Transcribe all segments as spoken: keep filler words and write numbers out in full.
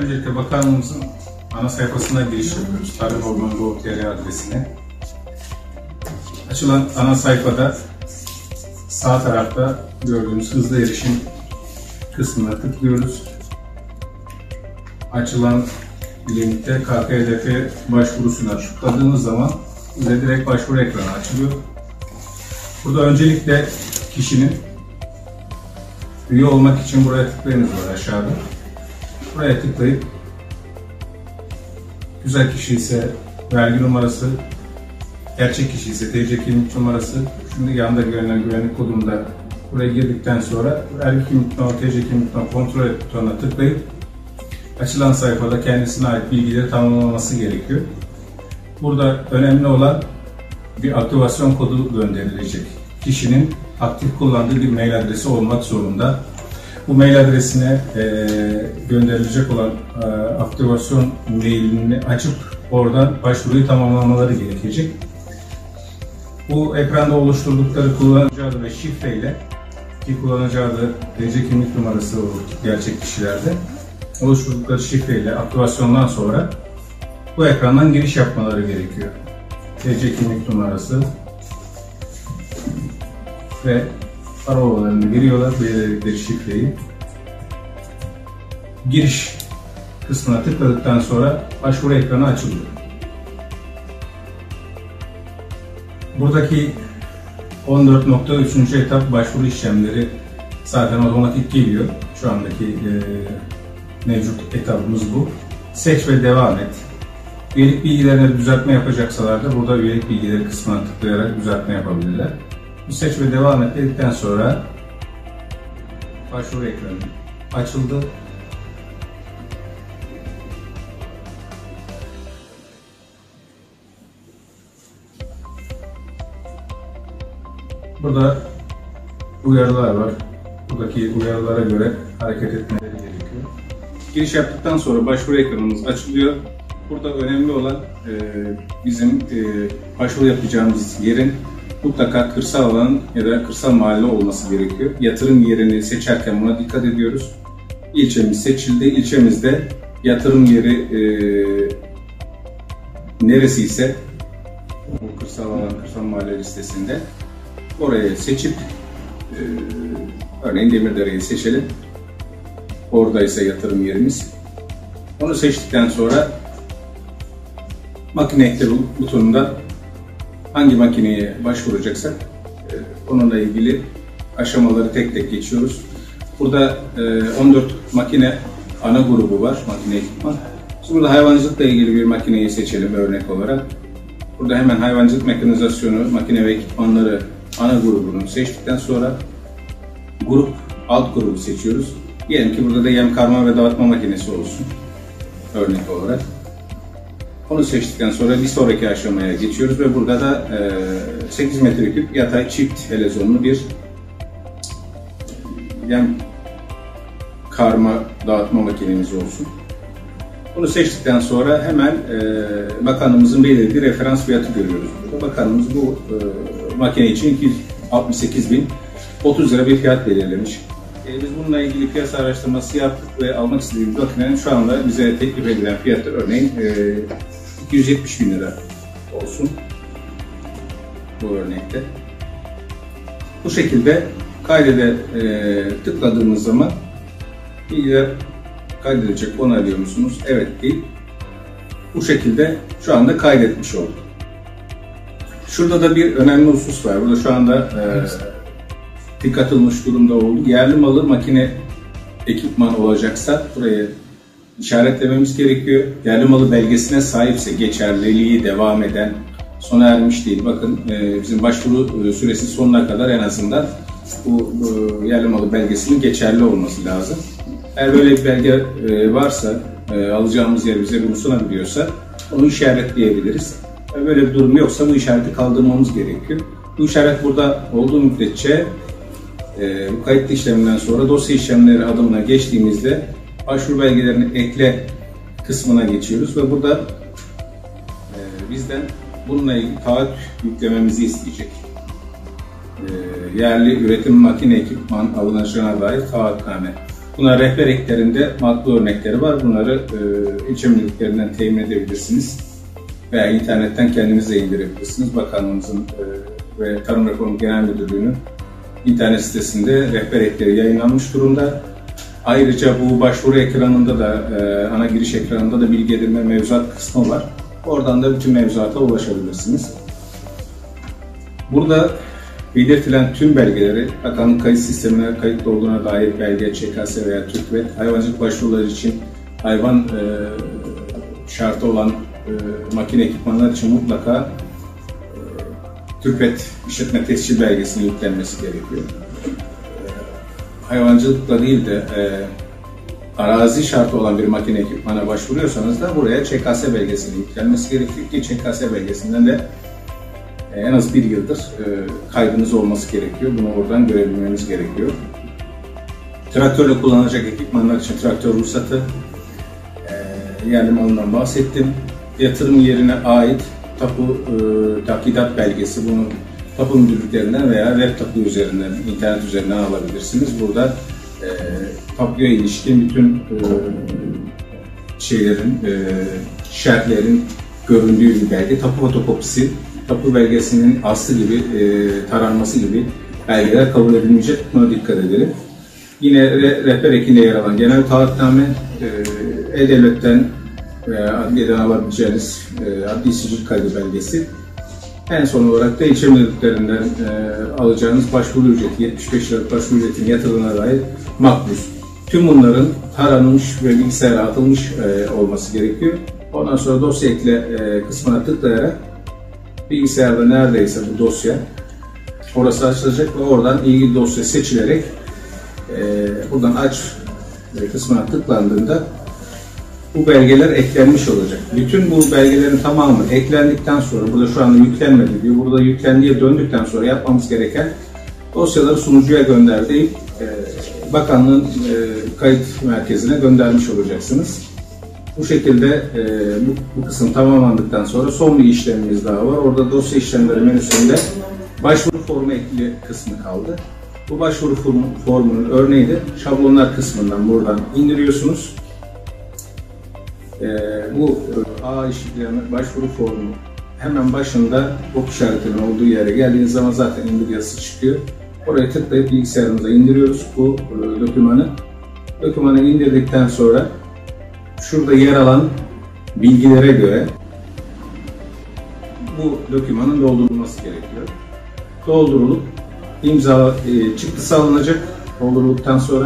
Öncelikle bakanlığımızın ana sayfasına giriş yapıyoruz. tarım orman gov nokta tr adresine. Açılan ana sayfada sağ tarafta gördüğünüz hızlı erişim kısmına tıklıyoruz. Açılan linkte K K H D F başvurusuna tıkladığınız zaman bize direkt başvuru ekranı açılıyor. Burada öncelikle kişinin üye olmak için buraya tıklayınız var aşağıda. Buraya tıklayıp güzel kişi ise vergi numarası, gerçek kişi ise T C kimlik numarası, şimdi yanında görünen güvenlik kodunda buraya girdikten sonra vergi kimlik numarası, T C kimlik numarası kontrol et butonuna tıklayıp açılan sayfada kendisine ait bilgileri tamamlaması gerekiyor. Burada önemli olan bir aktivasyon kodu gönderilecek. Kişinin aktif kullandığı bir mail adresi olmak zorunda. Bu mail adresine e, gönderilecek olan e, aktivasyon mailini açıp oradan başvuruyu tamamlamaları gerekecek. Bu ekranda oluşturdukları kullanıcı adı ve şifreyle, ki kullanıcı adı T C kimlik numarası olur gerçek kişilerde, oluşturdukları şifreyle aktivasyondan sonra bu ekrandan giriş yapmaları gerekiyor. T C kimlik numarası ve parolarını giriyorlar, belirledikleri şifreyi. Giriş kısmına tıkladıktan sonra başvuru ekranı açılıyor. Buradaki on dört nokta üç. etap başvuru işlemleri zaten otomatik geliyor. Şu andaki e, mevcut etabımız bu. Seç ve devam et. Üyelik bilgilerine düzeltme yapacaksalar da burada üyelik bilgileri kısmına tıklayarak düzeltme yapabilirler. Bu seç ve devam et dedikten sonra başvuru ekranı açıldı. Burada uyarılar var. Buradaki uyarılara göre hareket etmeleri gerekiyor. Giriş yaptıktan sonra başvuru ekranımız açılıyor. Burada önemli olan e, bizim e, başvuru yapacağımız yerin mutlaka kırsal alan ya da kırsal mahalle olması gerekiyor. Yatırım yerini seçerken buna dikkat ediyoruz. İlçemiz seçildi. İlçemizde yatırım yeri e, neresi ise bu kırsal alan, kırsal mahalle listesinde oraya seçip e, örneğin Demirdere'yi seçelim. Oradaysa yatırım yerimiz. Onu seçtikten sonra makine ekle butonunda hangi makineye başvuracaksak onunla ilgili aşamaları tek tek geçiyoruz. Burada on dört makine ana grubu var, makine ekipman. Şimdi burada hayvancılıkla ilgili bir makineyi seçelim örnek olarak. Burada hemen hayvancılık mekanizasyonu, makine ve ekipmanları ana grubunu seçtikten sonra grup, alt grubu seçiyoruz. Diyelim ki burada da yem karma ve dağıtma makinesi olsun örnek olarak. Onu seçtikten sonra bir sonraki aşamaya geçiyoruz ve burada da sekiz metreküp yatay çift helezonlu bir yem karma dağıtma makinemiz olsun. Bunu seçtikten sonra hemen bakanlığımızın belirlediği referans fiyatı görüyoruz. Burada bakanlığımız bu makine için iki yüz altmış sekiz bin otuz lira bir fiyat belirlemiş. Biz bununla ilgili piyasa araştırması yaptık ve almak istediğimiz makinenin şu anda bize teklif edilen fiyatı örneğin iki yüz yetmiş bin lira olsun bu örnekte. Bu şekilde kaydede e, tıkladığımız zaman bilgiler kaydedecek, onaylıyor musunuz? Evet değil. Bu şekilde şu anda kaydetmiş olduk. Şurada da bir önemli husus var. Burada şu anda e, tik atılmış durumda oldu. Yerli malı makine ekipman olacaksa buraya işaretlememiz gerekiyor. Yerli malı belgesine sahipse geçerliliği devam eden, sona ermiş değil. Bakın e, bizim başvuru süresi sonuna kadar en azından bu, bu yerli malı belgesinin geçerli olması lazım. Eğer böyle bir belge e, varsa, e, alacağımız yer bize bunu sunabiliyorsa onu işaretleyebiliriz. E, böyle bir durum yoksa bu işareti kaldırmamız gerekiyor. Bu işaret burada olduğu müddetçe e, bu kayıtlı işleminden sonra dosya işlemleri adımına geçtiğimizde başvuru belgelerini ekle kısmına geçiyoruz ve burada e, bizden bununla ilgili taahhüt yüklememizi isteyecek. E, yerli üretim makine ekipman alınacağına dair taahhütname Buna rehber eklerinde matbu örnekleri var. Bunları e, ilçe müdürlüklerinden temin edebilirsiniz. Veya internetten kendiniz de indirebilirsiniz. Bakanlığımızın e, ve Tarım Reformu Genel Müdürlüğü'nün internet sitesinde rehber ekleri yayınlanmış durumda. Ayrıca bu başvuru ekranında da, e, ana giriş ekranında da bilgi edinme mevzuat kısmı var. Oradan da bütün mevzuata ulaşabilirsiniz. Burada belirtilen tüm belgeleri bakanlık kayıt sistemine kayıtlı olduğuna dair belge, Ç K S veya TÜRKVET, hayvancılık başvuruları için hayvan e, şartı olan e, makine ekipmanlar için mutlaka e, TÜRKVET işletme tescil belgesinin yüklenmesi gerekiyor. E, hayvancılıkla değil de e, arazi şartı olan bir makine ekipmana başvuruyorsanız da buraya Ç K S belgesinin yüklenmesi gerekiyor ki Ç K S belgesinden de en az bir yıldır kaydınız olması gerekiyor. Bunu oradan görebilmeniz gerekiyor. Traktörle kullanılacak ekipmanlar için traktör ruhsatı, yerli malından bahsettim. Yatırım yerine ait tapu takidat belgesi, bunu tapu müdürlüklerinden veya web tapu üzerinden, internet üzerinden alabilirsiniz. Burada tapuya ilişkin bütün şeylerin, şerhlerin göründüğü bir belge, tapu fotokopisi, tapu belgesinin aslı gibi, e, taranması gibi belgeler kabul edilmeyecek. Buna dikkat edelim. Yine re, rehber ekinde yer alan genel taahhütname, e, E-Devlet'ten veya adliyeden alabileceğiniz e, adli sicil kaydı belgesi. En son olarak da ilçe müdürlüklerinden e, alacağınız başvuru ücreti, yetmiş beş liralık başvuru ücretinin yatırımına dair makbuz. Tüm bunların taranmış ve bilgisayara atılmış e, olması gerekiyor. Ondan sonra dosya ekle e, kısmına tıklayarak bilgisayarda neredeyse bu dosya orası açılacak ve oradan ilgili dosya seçilerek e, buradan aç kısmına tıklandığında bu belgeler eklenmiş olacak. Bütün bu belgelerin tamamı eklendikten sonra, burada şu anda yüklenmedi diyor, burada yüklendiğe döndükten sonra yapmamız gereken dosyaları sunucuya gönder deyip e, bakanlığın e, kayıt merkezine göndermiş olacaksınız. Bu şekilde e, bu, bu kısım tamamlandıktan sonra son bir işlemimiz daha var. Orada dosya işlemleri menüsünde başvuru formu ekli kısmı kaldı. Bu başvuru formu, formunun örneği de şablonlar kısmından buradan indiriyorsunuz. E, bu A işlemleri başvuru formu hemen başında ok işaretinin olduğu yere geldiğiniz zaman zaten indir yazısı çıkıyor. Oraya tıklayıp bilgisayarımıza indiriyoruz bu e, dokümanı. Dokümanı indirdikten sonra şurada yer alan bilgilere göre bu dokümanın doldurulması gerekiyor. Doldurulup imza e, çıktısı alınacak. Doldurulduktan sonra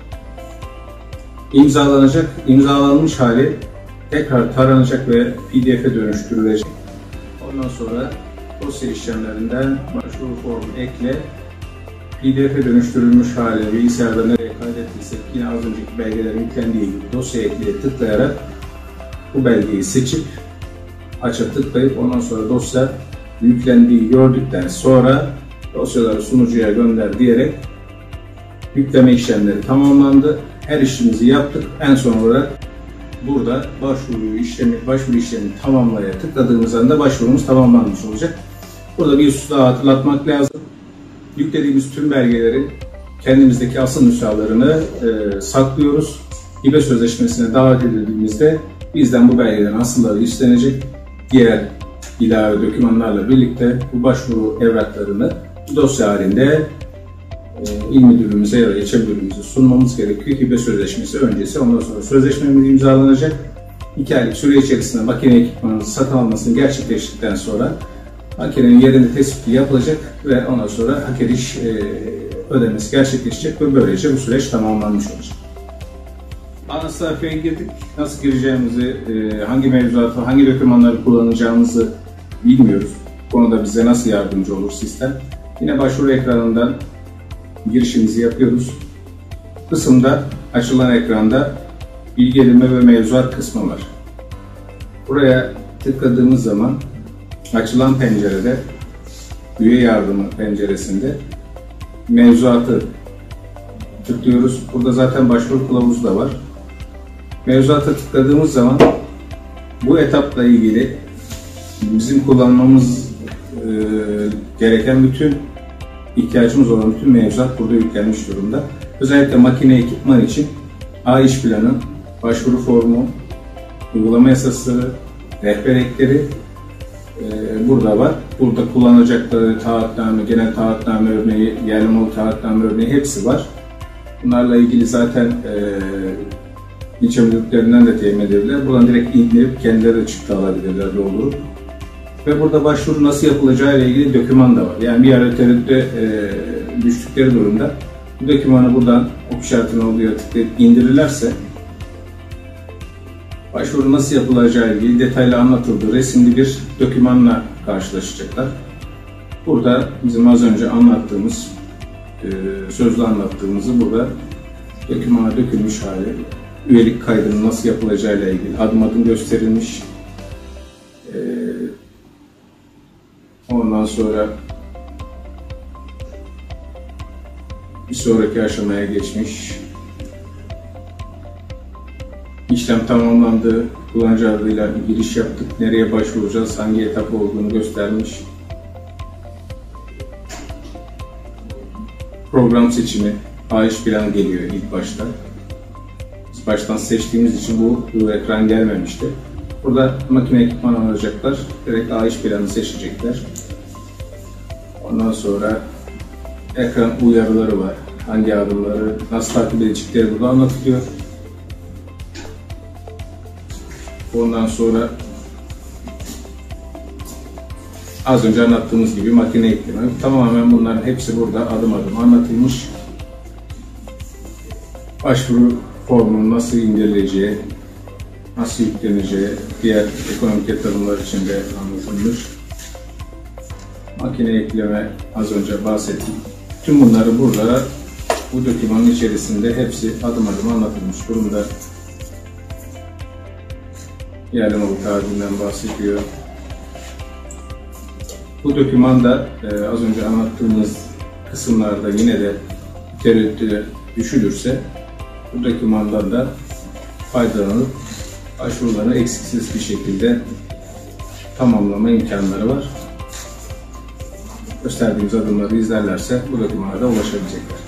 imzalanacak. İmzalanmış hali tekrar taranacak ve P D F'e dönüştürülecek. Ondan sonra dosya işlemlerinden başvuru formu ekle, P D F'e dönüştürülmüş hali bilgisayarda nereye kaydettiysek yine az önceki belgelerin yüklendiği gibi dosya ekleye tıklayarak bu belgeyi seçip aça tıklayıp ondan sonra dosya yüklendiği gördükten sonra dosyaları sunucuya gönder diyerek yükleme işlemleri tamamlandı. Her işimizi yaptık. En son olarak burada başvuru işlemi, başvuru işlemini tamamlaya tıkladığımız anda başvurumuz tamamlanmış olacak. Burada bir husus daha hatırlatmak lazım. Yüklediğimiz tüm belgelerin kendimizdeki asıl nüshalarını e, saklıyoruz. Hibe sözleşmesine davet edildiğimizde bizden bu belgelerin asılları istenecek. Diğer ilave dokümanlarla birlikte bu başvuru evraklarını dosya halinde e, il müdürlüğümüze ya da ilçe müdürlüğümüze sunmamız gerekiyor. Hibe sözleşmesi öncesi, ondan sonra sözleşmemiz imzalanacak. İki aylık süre içerisinde makine ekipmanınızı satın almasını gerçekleştirdikten sonra makinenin yerinde tespiti yapılacak ve ondan sonra hak ediş e, ödemesi gerçekleşecek ve böylece bu süreç tamamlanmış olacak. Ana sayfaya girdik. Nasıl gireceğimizi, e, hangi mevzuatı, hangi dokümanları kullanacağımızı bilmiyoruz. Bu konuda bize nasıl yardımcı olur sistem? Yine başvuru ekranından girişimizi yapıyoruz. Kısımda, açılan ekranda bilgi edinme ve mevzuat kısmı var. Buraya tıkladığımız zaman açılan pencerede, üye yardımı penceresinde mevzuatı tıklıyoruz. Burada zaten başvuru kılavuzu da var. Mevzuata tıkladığımız zaman bu etapla ilgili bizim kullanmamız e, gereken bütün ihtiyacımız olan bütün mevzuat burada yüklenmiş durumda. Özellikle makine ekipman için A iş planı, başvuru formu, uygulama yasası, rehber ekleri e, burada var. Burada kullanacakları taahhütname, genel taahhütname örneği, yerli malı taahhütname örneği hepsi var. Bunlarla ilgili zaten e, ilçe müdürlüklerinden de temin edebilirler. Buradan direkt indirip kendileri de çıktı alabilirler doldurup. Ve burada başvuru nasıl yapılacağı ile ilgili doküman da var. Yani bir ara tereddüte e, düştükleri durumda bu dokümanı buradan ok işaretinin olduğu yere tıklayıp indirirlerse başvuru nasıl yapılacağı ile ilgili detaylı anlatıldığı resimli bir dokümanla karşılaşacaklar. Burada bizim az önce anlattığımız, e, sözlü anlattığımızı burada dokümana dökülmüş hali, üyelik kaydının nasıl yapılacağı ile ilgili adım adım gösterilmiş. E, ondan sonra bir sonraki aşamaya geçmiş. İşlem tamamlandı, kullanıcı adıyla giriş yaptık, nereye başvuracağız, hangi etap olduğunu göstermiş. Program seçimi, A iş planı geliyor ilk başta. Biz baştan seçtiğimiz için bu, bu ekran gelmemişti. Burada makine ekipman alacaklar, direkt A iş planı seçecekler. Ondan sonra ekran uyarıları var. Hangi adımları nasıl takip edecekleri burada anlatılıyor. Ondan sonra az önce anlattığımız gibi makine ekleme. Tamamen bunların hepsi burada adım adım anlatılmış. Başvuru formunun nasıl indirileceği, nasıl yükleneceği, diğer ekonomik yatırımlar için de anlatılmış. Makine ekleme az önce bahsettim. Tüm bunları burada bu dokümanın içerisinde hepsi adım adım anlatılmış durumda. Yerli malı taahhüdünden bahsediyor. Bu dokümanda e, az önce anlattığımız kısımlarda yine de tereddüte düşülürse bu dokümandan da faydalanıp başvurularını eksiksiz bir şekilde tamamlama imkanları var. Gösterdiğimiz adımları izlerlerse bu dokümana da ulaşabilecekler.